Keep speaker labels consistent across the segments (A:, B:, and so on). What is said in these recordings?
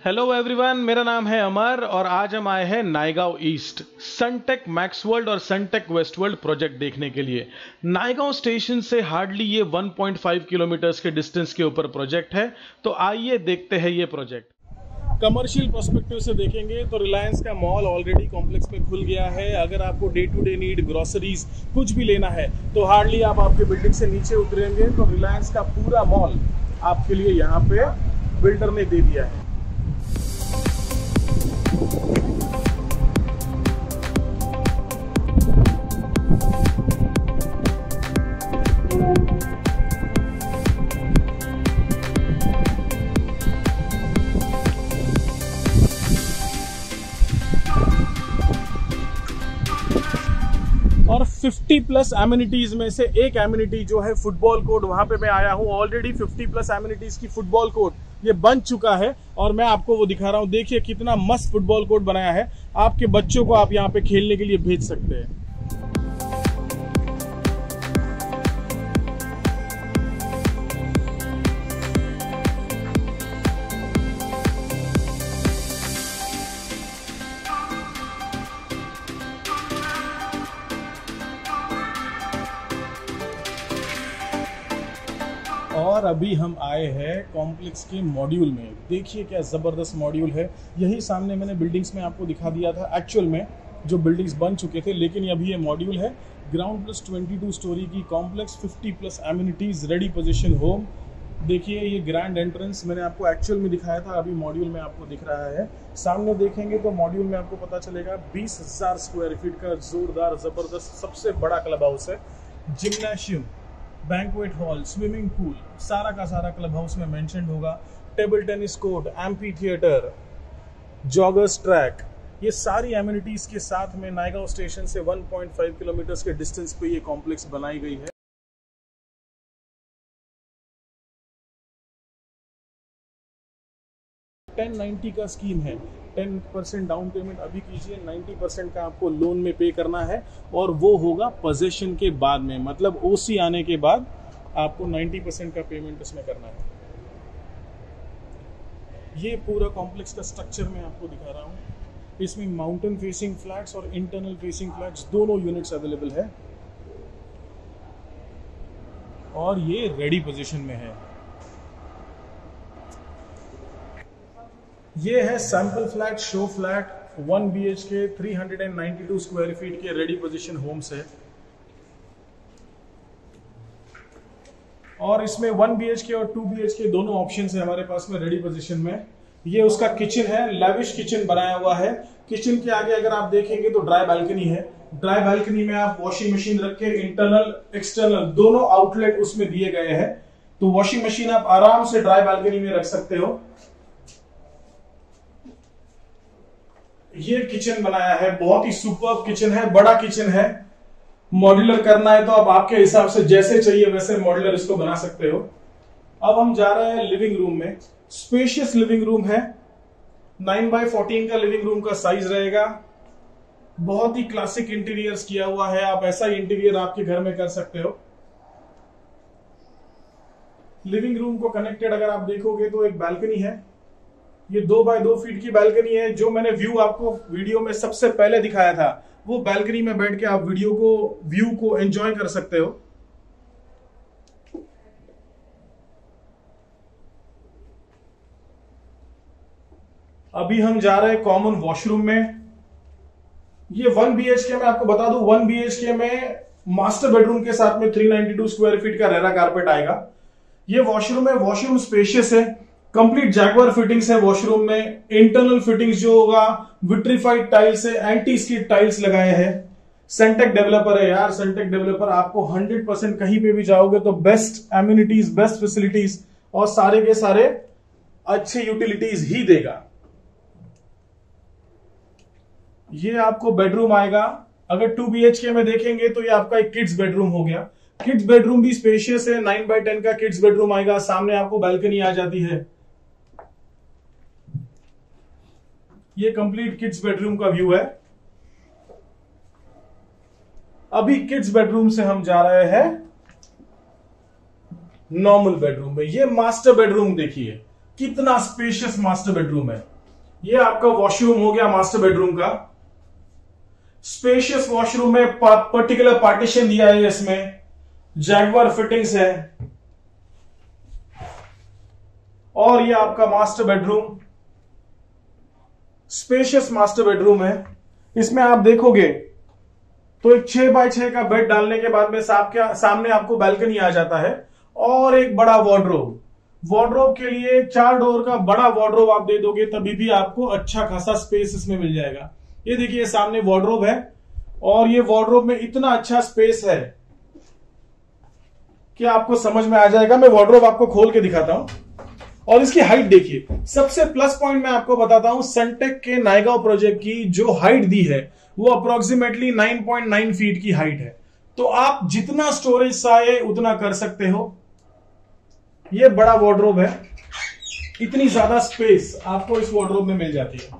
A: Hello everyone, मेरा नाम है अमर और आज हम आए हैं Naigaon east Sunteck Max World और सनटेक वेस्ट वर्ल्ड प्रोजेक्ट देखने के लिए। नायगांव स्टेशन से हार्डली ये 1.5 किलोमीटर्स के डिस्टेंस के ऊपर प्रोजेक्ट है। तो आइए देखते हैं ये प्रोजेक्ट। कमर्शियल पर्सपेक्टिव से देखेंगे तो रिलायंस का मॉल ऑलरेडी कॉम्प्लेक्स में खुल गया है। अगर आपको day to day need groceries कुछ भी लेना है तो हार्डली आप आपके बिल्डिंग से नीचे उतरेंगे तो रिलायंस का पूरा मॉल आपके लिए यहाँ पे बिल्डर ने दे दिया है। और 50 प्लस एमिनिटीज में से एक एमिनिटी जो है फुटबॉल कोर्ट, वहां पे मैं आया हूं। ऑलरेडी 50 प्लस एमिनिटीज की फुटबॉल कोर्ट ये बन चुका है और मैं आपको वो दिखा रहा हूं। देखिए कितना मस्त फुटबॉल कोर्ट बनाया है। आपके बच्चों को आप यहां पे खेलने के लिए भेज सकते हैं। और अभी हम आए हैं कॉम्प्लेक्स के मॉड्यूल में। देखिए क्या ज़बरदस्त मॉड्यूल है। यही सामने मैंने बिल्डिंग्स में आपको दिखा दिया था एक्चुअल में जो बिल्डिंग्स बन चुके थे, लेकिन अभी ये मॉड्यूल है। ग्राउंड प्लस 22 स्टोरी की complex, 50 plus amenities, ready position home. देखिए ये ग्रैंड एंट्रेंस मैंने आपको एक्चुअल में दिखाया था, अभी मॉड्यूल में आपको दिख रहा है। सामने देखेंगे तो मॉड्यूल में आपको पता चलेगा 20,000 स्क्वायर फीट का जोरदार ज़बरदस्त सबसे बड़ा क्लब हाउस है। Gymnasium, banquet hall, swimming pool, सारा का सारा क्लब हाउस में मेंशन्ड होगा। Table tennis court, amphitheatre, joggers track, ये सारी एमिनिटीज के साथ में नायगांव स्टेशन से 1.5 किलोमीटर के डिस्टेंस पे ये कॉम्प्लेक्स बनाई गई है। $1090 का स्कीम है। 10% डाउन पेमेंट अभी कीजिए, 90% का आपको लोन में पे करना है और वो होगा पोजेशन के बाद में, मतलब ओसी आने के बाद आपको 90% का पेमेंट इसमें करना है। ये पूरा कॉम्प्लेक्स का स्ट्रक्चर मैं आपको दिखा रहा हूँ। इसमें माउंटेन फेसिंग फ्लैट्स और इंटरनल फेसिंग फ्लैट्स दोनों यूनिट्स अवेलेबल है और ये रेडी पोजीशन में है। ये है sample flat, show flat, 1 BHK 392 square feet के रेडी पोजीशन होम्स है। और इसमें 1 BHK और 2 BHK दोनों ऑप्शन है हमारे पास में रेडी पोजीशन में। ये उसका किचन है, लेविश किचन बनाया हुआ है। किचन के आगे अगर आप देखेंगे तो ड्राई बालकनी है। ड्राई बालकनी में आप वॉशिंग मशीन रख के इंटरनल एक्सटर्नल दोनों आउटलेट उसमें दिए गए हैं, तो वॉशिंग मशीन आप आराम से ड्राई बालकनी में रख सकते हो। ये किचन बनाया है, बहुत ही सुपर्ब किचन है, बड़ा किचन है। मॉड्यूलर करना है तो आप आपके हिसाब से जैसे चाहिए वैसे मॉड्यूलर इसको बना सकते हो। अब हम जा रहे हैं लिविंग रूम में। स्पेशियस लिविंग रूम है, 9x14 का लिविंग रूम का साइज रहेगा। बहुत ही क्लासिक इंटीरियर्स किया हुआ है, आप ऐसा ही इंटीरियर आपके घर में कर सकते हो। लिविंग रूम को कनेक्टेड अगर आप देखोगे तो एक बालकनी है। ये 2x2 फीट की बालकनी है। जो मैंने व्यू आपको वीडियो में सबसे पहले दिखाया था वो बालकनी में बैठ के आप व्यू को एंजॉय कर सकते हो। अभी हम जा रहे हैं कॉमन वॉशरूम में। ये 1 BHK में आपको बता दूं, 1 BHK में मास्टर बेडरूम के साथ में 392 स्क्वायर फीट का रेरा कारपेट आएगा। ये वॉशरूम है, वॉशरूम स्पेशियस है, कंप्लीट जैगवार फिटिंग्स है वॉशरूम में। इंटरनल फिटिंग्स जो होगा विट्रीफाइड टाइल्स है, एंटी स्किड टाइल्स लगाए हैं। सनटेक डेवलपर है यार, सनटेक डेवलपर आपको 100% कहीं पे भी जाओगे तो बेस्ट एम्यूनिटीज, बेस्ट फैसिलिटीज और सारे के सारे अच्छे यूटिलिटीज ही देगा। ये आपको बेडरूम आएगा। अगर 2 BHK में देखेंगे तो ये आपका एक किड्स बेडरूम हो गया। किड्स बेडरूम भी स्पेशियस है, 9x10 का किड्स बेडरूम आएगा। सामने आपको बालकनी आ जाती है। ये कंप्लीट किड्स बेडरूम का व्यू है। अभी किड्स बेडरूम से हम जा रहे हैं नॉर्मल बेडरूम में। ये मास्टर बेडरूम देखिए कितना स्पेशियस मास्टर बेडरूम है। ये आपका वॉशरूम हो गया मास्टर बेडरूम का। स्पेशियस वॉशरूम में पर्टिकुलर पार्टीशन दिया है, इसमें जैगवार फिटिंग्स है। और ये आपका master bedroom, spacious master bedroom है। इसमें आप देखोगे तो एक 6x6 का बेड डालने के बाद में सामने आपको बालकनी आ जाता है और एक बड़ा वार्डरोब। वार्डरोब के लिए 4 डोर का बड़ा वार्डरोब आप दे दोगे तभी भी आपको अच्छा खासा स्पेस इसमें मिल जाएगा। ये देखिए सामने वार्डरोब है और ये वार्डरोब में इतना अच्छा स्पेस है कि आपको समझ में आ जाएगा। मैं वार्डरोब आपको खोल के दिखाता हूं और इसकी हाइट देखिए। सबसे प्लस पॉइंट मैं आपको बताता हूं, सनटेक के नायगांव प्रोजेक्ट की जो हाइट दी है वो अप्रोक्सीमेटली 9.9 फीट की हाइट है। तो आप जितना स्टोरेज चाहे उतना कर सकते हो। ये बड़ा वार्डरोब है, इतनी ज्यादा स्पेस आपको इस वार्डरोब में मिल जाती है।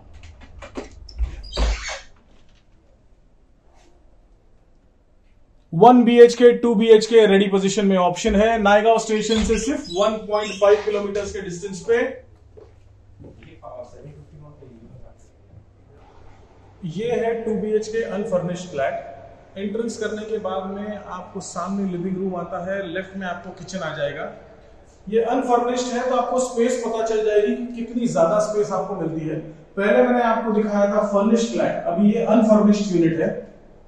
A: One BHK 2 BHK ready position में ऑप्शन है। नायगांव स्टेशन से सिर्फ 1.5 किलोमीटर के डिस्टेंस पे। ये है 2 BHK अनफर्निश्ड फ्लैट। एंट्रेंस करने के बाद में आपको सामने लिविंग रूम आता है, लेफ्ट में आपको किचन आ जाएगा। ये अनफर्निश्ड है तो आपको स्पेस पता चल जाएगी कि कितनी ज्यादा स्पेस आपको मिलती है। पहले मैंने आपको दिखाया था फर्निश्ड फ्लैट, अभी ये अनफर्निश्ड यूनिट है।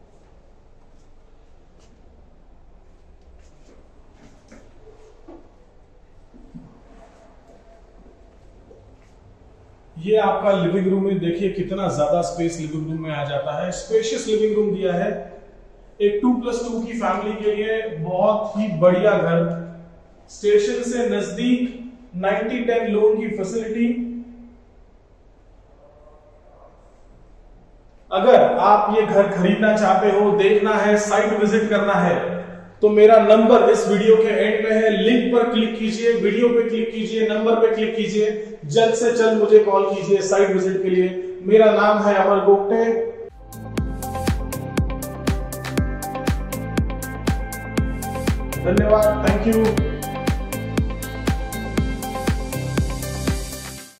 A: ये आपका लिविंग रूम है, देखिए कितना ज्यादा स्पेस लिविंग रूम में आ जाता है। स्पेशियस लिविंग रूम दिया है। एक 2+2 की फैमिली के लिए बहुत ही बढ़िया घर। स्टेशन से नजदीक 90-10 लोन की फैसिलिटी। अगर आप ये घर खरीदना चाहते हो, देखना है, साइट विजिट करना है, तो मेरा नंबर इस वीडियो के एंड में है। लिंक पर क्लिक कीजिए, वीडियो पे क्लिक कीजिए, नंबर पे क्लिक कीजिए, जल्द से जल्द मुझे कॉल कीजिए साइट विजिट के लिए। मेरा नाम है अमर गोगटे। धन्यवाद, थैंक यू।